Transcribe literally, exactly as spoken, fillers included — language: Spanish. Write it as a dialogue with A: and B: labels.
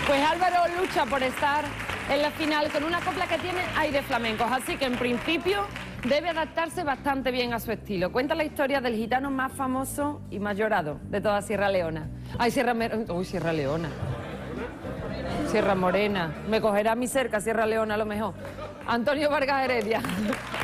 A: Pues Álvaro lucha por estar en la final con una copla que tiene aire flamencos, así que en principio debe adaptarse bastante bien a su estilo. Cuenta la historia del gitano más famoso y más llorado de toda Sierra Leona. Ay, Sierra... Mer... Uy, Sierra Leona. Sierra Morena. Me cogerá a mi cerca Sierra Leona a lo mejor. Antonio Vargas Heredia.